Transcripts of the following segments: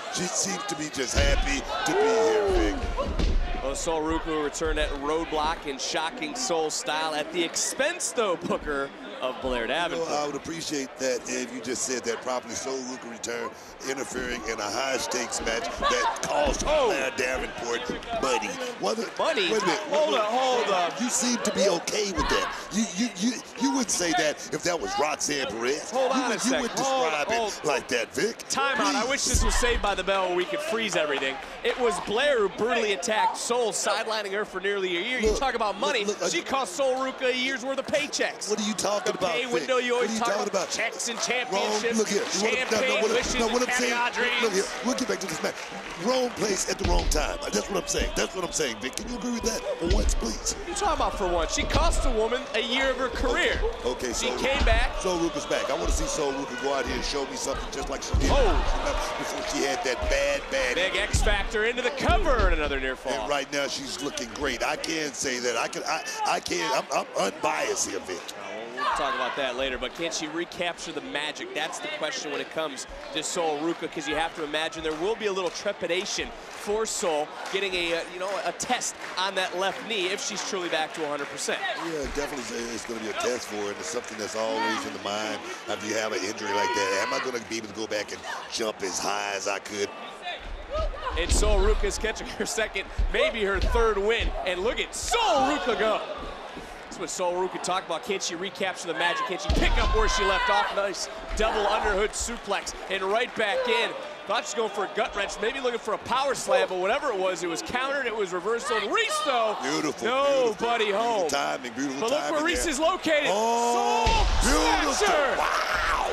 She seems to be just happy to be here, Vic. Well, Sol Ruca will return that roadblock in shocking Sol style at the expense, though, Booker, of Blair Davenport. I would appreciate that if you just said that properly. Sol Ruca return, interfering in a high-stakes match that caused Blair Davenport money. Money? Wait a minute. Hold up. You seem to be okay with that. You wouldn't say that if that was Roxanne Perez. Hold on a second. You wouldn't describe it like that, Vic. Timeout. I wish this was Saved by the Bell where we could freeze everything. It was Blair who brutally attacked Sol, sidelining her for nearly a year. You talk about money. She cost Sol Ruca a year's worth of paychecks. What are you talking about, pay Vic? window, you always what are you talk about checks and championships, look here. champagne wishes and caviar dreams. Look here. We'll get back to this match. Wrong place at the wrong time. That's what I'm saying. That's what I'm saying, Vic. Can you agree with that for once, please? What are you talking about for once? She cost a woman a year of her career. Okay, she came back. Sol Ruca's back. I want to see Sol Ruca go out here and show me something just like she did before she had that bad. Big X Factor into the cover and another near fall. And right now she's looking great. I can say that. I'm unbiased here, Vic. We'll talk about that later, but can she recapture the magic? That's the question when it comes to Sol Ruca, because you have to imagine there will be a little trepidation for Sol getting a test on that left knee if she's truly back to 100%. Yeah, definitely it's going to be a test for her, and it's something that's always in the mind after you have an injury like that. Am I going to be able to go back and jump as high as I could? And Sol Ruca's catching her second, maybe her third win, and look at Sol Ruca go. That's what Sol Ruca talked about. Can she recapture the magic? Can she pick up where she left off? Nice double underhood suplex and right back in. Thought she was going for a gut wrench, maybe looking for a power slam, but whatever it was countered. It was reversal. Reece, though, nobody home. Beautiful timing, beautiful but look timing where Reece there. is located. Oh, beautiful! Wow!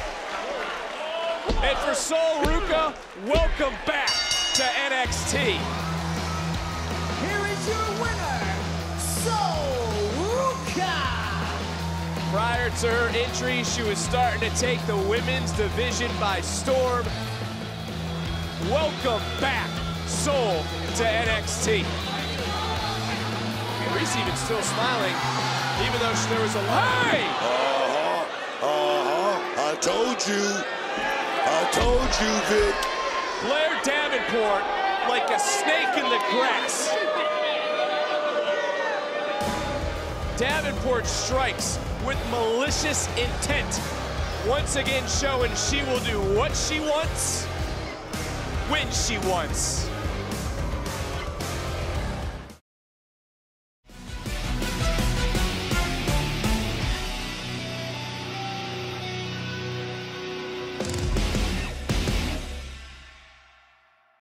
And for Sol Ruca, welcome back to NXT. Here is your winner, Sol Ruca. Prior to her injury, she was starting to take the women's division by storm. Welcome back, Sol, to NXT. Reece even still smiling, even though there was a lie. I told you, Vic. Blair Davenport, like a snake in the grass. Davenport strikes with malicious intent. Once again showing she will do what she wants, when she wants.